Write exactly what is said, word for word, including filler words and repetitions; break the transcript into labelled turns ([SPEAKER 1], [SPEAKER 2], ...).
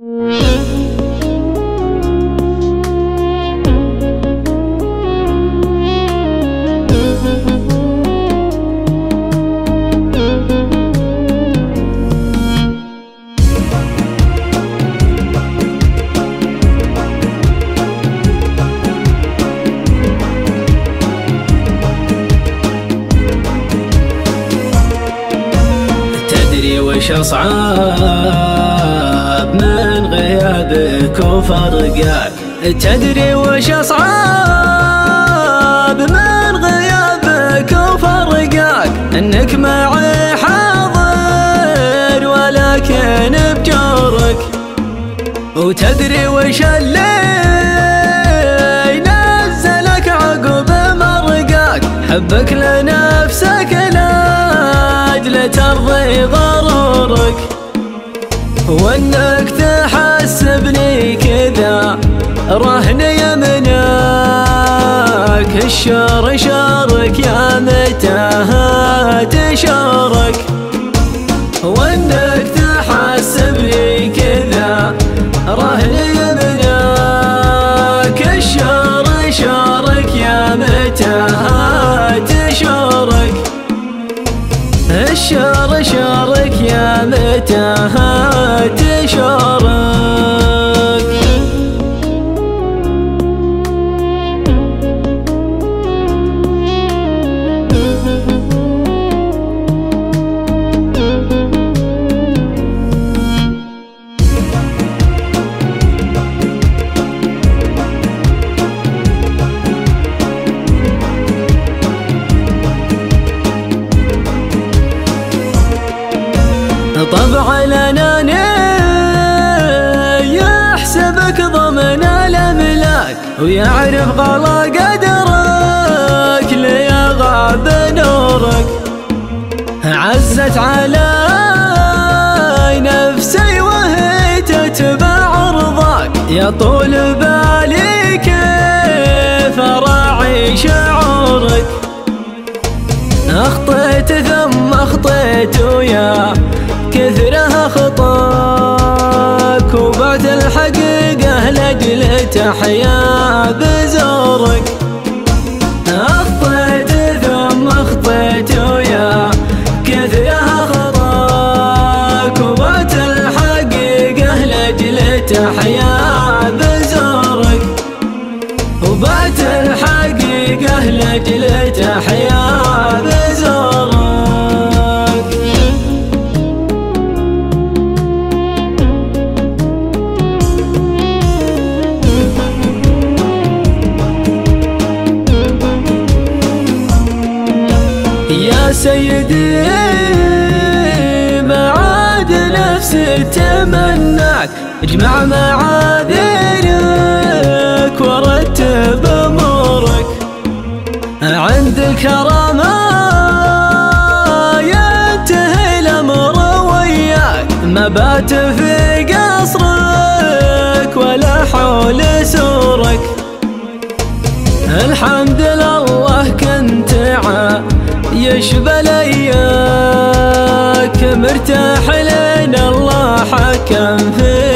[SPEAKER 1] وش أصعب من غيابك وفرقك؟ تدري وش أصعب من غيابك وفرقك؟ إنك معي حاضر ولكن بجورك. وتدري وش اللي نزلك عقب مرقك؟ حبك لنفسك لاجل ترضي غرورك. وانك تحسبني كذا رهن يمناك، الشر شارك يا متى تشارك. وانك تحسبني كذا رهن يمناك، الشر شارك يا متى تشارك. الشر شارك يا متى تشارك. طبع الأناني يحسبك ضمن الأملاك، ويعرف غلا قدرك ليغاب نورك. عزت علي نفسي وهي تتبع رضاك، يا طول بالي كيف أراعي شعورك. أخطيت ثم أخطيت ويا كثرها خطاك، وبعت الحقيقة لأجل تحيا بزورك. أخطيت ثم أخطيت ويا كثرها خطاك، وبعت الحقيقة لأجل تحيا بزورك. وبعت الحقيقة لأجل تحيا بزورك. يا سيدي ما عاد نفسي تمناك، اجمع معاذيرك ورتب امورك. عند الكرامة ينتهي الامر وياك، ما بات في قصرك ولا حول سورك. الحمد لله كنت يشبل اياك، مرتاح لين الله حكم في